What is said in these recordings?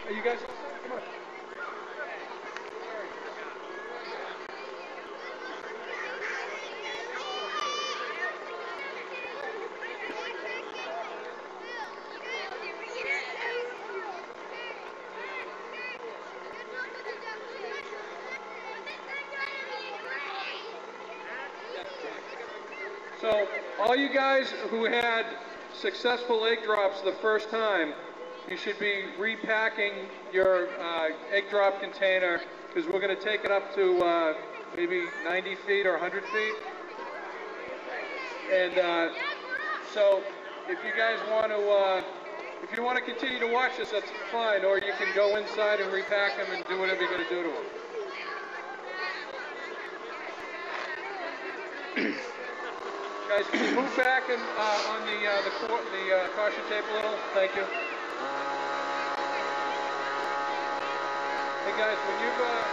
Are you guys all set? Come on. So, all you guys who had successful egg drops the first time, you should be repacking your egg drop container, because we're going to take it up to maybe 90 feet or 100 feet. And so, if you guys want to, if you want to continue to watch this, that's fine, or you can go inside and repack them and do whatever you're going to do to them. Guys, can you move back and, on the caution tape a little? Thank you. Hey guys, when you've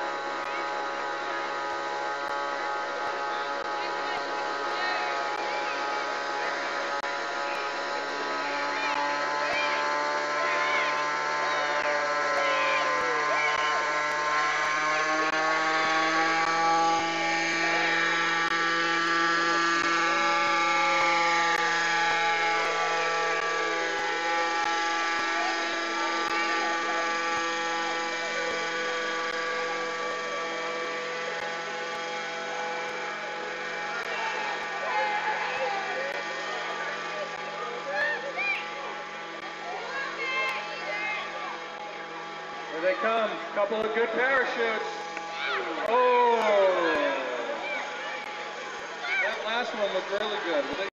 here they come, a couple of good parachutes. Oh! That last one looked really good.